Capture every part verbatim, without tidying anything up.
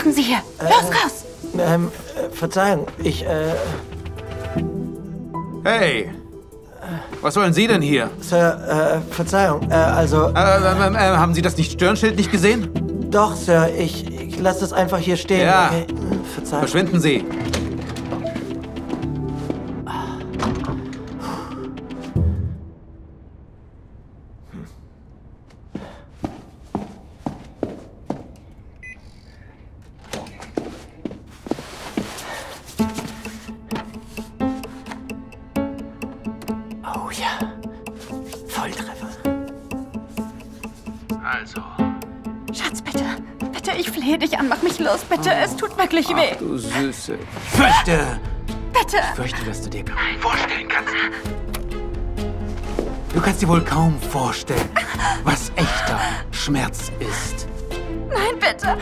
machen Sie hier? Los, äh, raus! Ähm, äh, Verzeihung, ich, äh... Hey! Was wollen Sie denn hier? Sir, äh, Verzeihung, äh, also... Äh, äh, äh, haben Sie das nicht Stirnschild nicht gesehen? Doch, Sir, ich, ich lasse das einfach hier stehen. Ja. Okay? Verzeihung. Verschwinden Sie. Oh ja, Volltreffer. Also... Schatz, bitte. Bitte, ich flehe dich an. Mach mich los, bitte. Es tut wirklich weh. Ach, du Süße. Ich fürchte... Bitte. Ich fürchte, dass du dir kaum vorstellen kannst. Du kannst dir wohl kaum vorstellen, was echter Schmerz ist. Nein, bitte.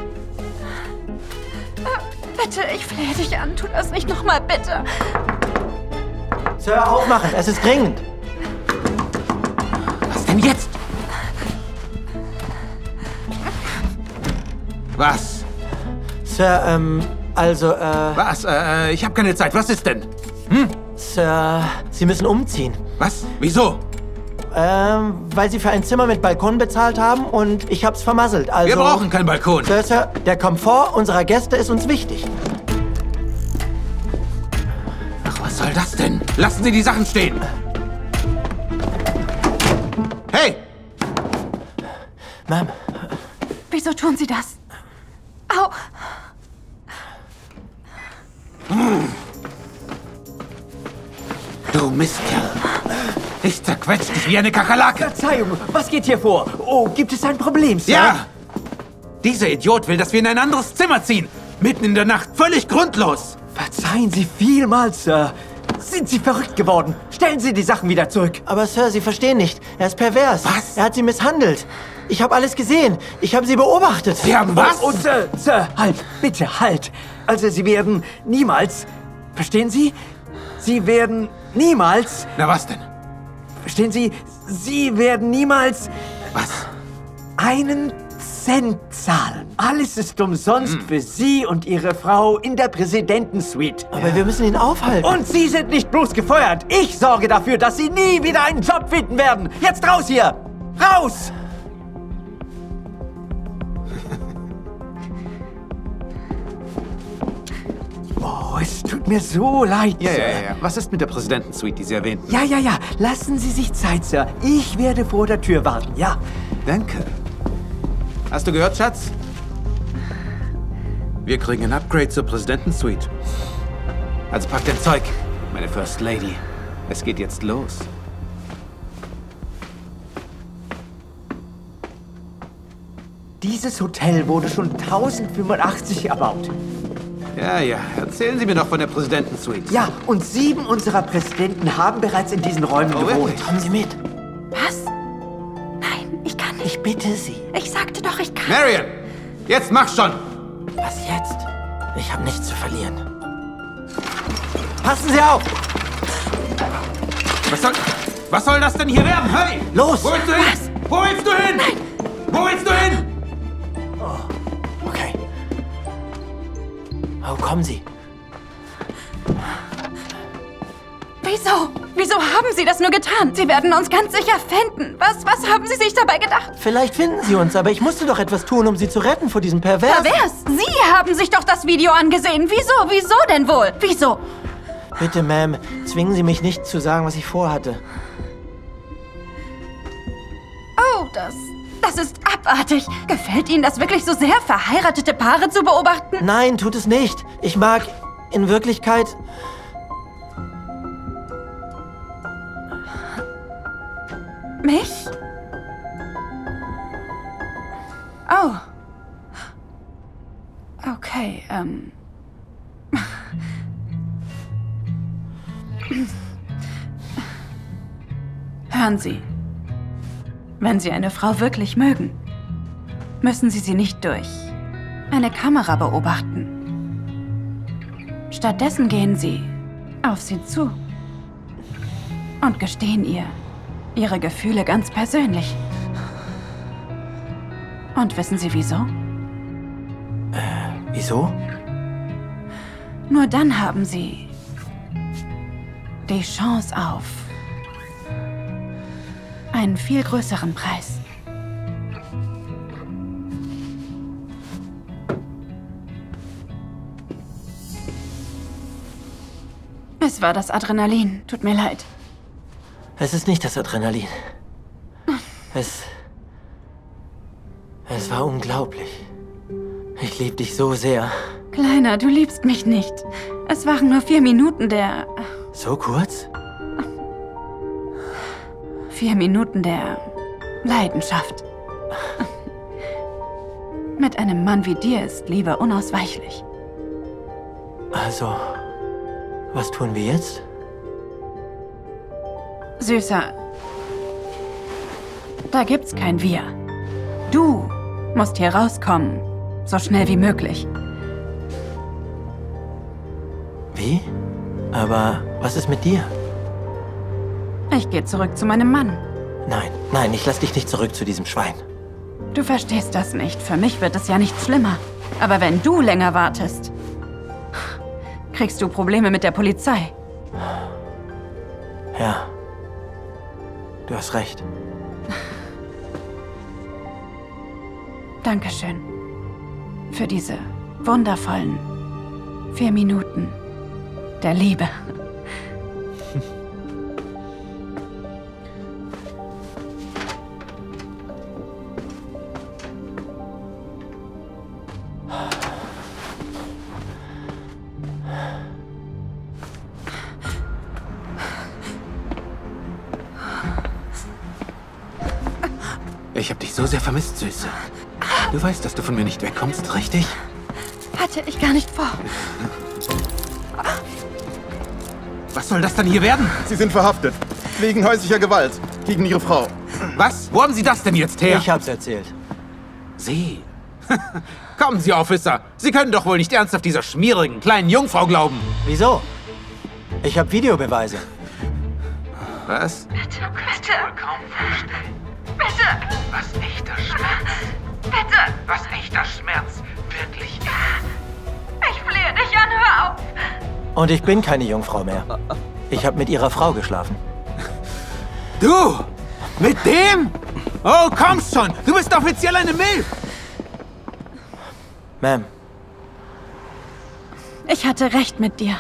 Bitte, ich flehe dich an. Tu das nicht nochmal, bitte. Sir, aufmachen, es ist dringend. Was denn jetzt? Was? Sir, ähm, also, äh... Was? Äh, ich habe keine Zeit. Was ist denn? Hm? Sir, Sie müssen umziehen. Was? Wieso? Ähm, weil Sie für ein Zimmer mit Balkon bezahlt haben und ich hab's vermasselt, also... Wir brauchen keinen Balkon. Sir, Sir, der Komfort unserer Gäste ist uns wichtig. Ach, was soll das denn? Lassen Sie die Sachen stehen. Hey! Ma'am. Wieso tun Sie das? Au! Du Mistkerl. Ich zerquetsch dich wie eine Kakerlake. Verzeihung, was geht hier vor? Oh, gibt es ein Problem, Sir? Ja! Dieser Idiot will, dass wir in ein anderes Zimmer ziehen. Mitten in der Nacht. Völlig grundlos. Verzeihen Sie vielmals, Sir. Sind Sie verrückt geworden? Stellen Sie die Sachen wieder zurück. Aber Sir, Sie verstehen nicht. Er ist pervers. Was? Er hat Sie misshandelt. Ich habe alles gesehen. Ich habe Sie beobachtet. Sie haben was? Oh, Sir, Sir, halt, bitte, halt. Also, Sie werden niemals... Verstehen Sie? Sie werden niemals... Na was denn? Verstehen Sie? Sie werden niemals Was? einen Cent zahlen. Alles ist umsonst für Sie und Ihre Frau in der Präsidentensuite. Aber wir müssen ihn aufhalten. Und Sie sind nicht bloß gefeuert. Ich sorge dafür, dass Sie nie wieder einen Job finden werden. Jetzt raus hier! Raus! Oh, es tut mir so leid, Ja, Sir. ja, ja, ja. Was ist mit der Präsidentensuite, die Sie erwähnten? Ja, ja, ja. Lassen Sie sich Zeit, Sir. Ich werde vor der Tür warten, ja. Danke. Hast du gehört, Schatz? Wir kriegen ein Upgrade zur Präsidentensuite. Also pack dein Zeug, meine First Lady. Es geht jetzt los. Dieses Hotel wurde schon tausendfünfundachtzig erbaut. Ja, ja. Erzählen Sie mir doch von der Präsidentensuite. Ja, und sieben unserer Präsidenten haben bereits in diesen Räumen Oh, gewohnt. wirklich? Kommen Sie mit. Was? Nein, ich kann nicht. Ich bitte Sie. Ich sagte doch, ich kann. Marion! Jetzt mach schon! Was jetzt? Ich habe nichts zu verlieren. Passen Sie auf! Was soll... Was soll das denn hier werden? Hey! Los! Wo willst du hin? Was? Wo willst du hin? Nein. Wo willst du hin? Okay. Oh, kommen Sie. Wieso? Wieso haben Sie das nur getan? Sie werden uns ganz sicher finden. Was, was haben Sie sich dabei gedacht? Vielleicht finden Sie uns, aber ich musste doch etwas tun, um Sie zu retten vor diesem Perversen. Pervers! Sie haben sich doch das Video angesehen. Wieso? Wieso denn wohl? Wieso? Bitte, Ma'am, zwingen Sie mich nicht zu sagen, was ich vorhatte. Oh, das... Das ist abartig. Gefällt Ihnen das wirklich so sehr, verheiratete Paare zu beobachten? Nein, tut es nicht. Ich mag in Wirklichkeit... Mich? Oh. Okay, ähm... Hören Sie. Wenn Sie eine Frau wirklich mögen, müssen Sie sie nicht durch eine Kamera beobachten. Stattdessen gehen Sie auf sie zu und gestehen ihr Ihre Gefühle ganz persönlich. Und wissen Sie wieso? Äh, Wieso? Nur dann haben sie die Chance auf einen viel größeren Preis. Es war das Adrenalin. Tut mir leid. Es ist nicht das Adrenalin. Es... Es war unglaublich. Ich lieb dich so sehr. Kleiner, du liebst mich nicht. Es waren nur vier Minuten der... So kurz? Vier Minuten der Leidenschaft. Mit einem Mann wie dir ist Liebe unausweichlich. Also, was tun wir jetzt? Süßer, da gibt's kein Wir. Du musst hier rauskommen, so schnell wie möglich. Wie? Aber was ist mit dir? Ich gehe zurück zu meinem Mann. Nein, nein, ich lass dich nicht zurück zu diesem Schwein. Du verstehst das nicht. Für mich wird es ja nicht schlimmer. Aber wenn du länger wartest, kriegst du Probleme mit der Polizei. Ja. Du hast recht. Dankeschön. Für diese wundervollen vier Minuten der Liebe. Ich hab dich so sehr vermisst, Süße. Du weißt, dass du von mir nicht wegkommst, richtig? Hatte ich gar nicht vor. Was soll das dann hier werden? Sie sind verhaftet. Wegen häuslicher Gewalt gegen Ihre Frau. Was? Wo haben Sie das denn jetzt her? Ich hab's erzählt. Sie? Kommen Sie, Officer. Sie können doch wohl nicht ernsthaft dieser schmierigen kleinen Jungfrau glauben. Wieso? Ich habe Videobeweise. Was? Bitte, bitte. Wohl kaum vorstellen. Bitte. Was echter Schmerz. Bitte. Was echter Schmerz wirklich ist. Ich flehe dich an, hör auf. Und ich bin keine Jungfrau mehr. Ich habe mit ihrer Frau geschlafen. Du? Mit dem? Oh, komm schon. Du bist offiziell eine Milf. Ma'am. Ich hatte recht mit dir.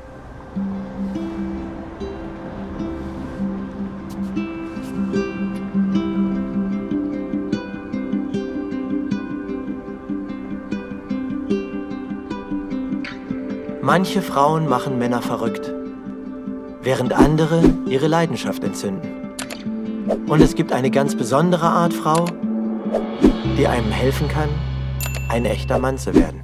Manche Frauen machen Männer verrückt, während andere ihre Leidenschaft entzünden. Und es gibt eine ganz besondere Art Frau, die einem helfen kann, ein echter Mann zu werden.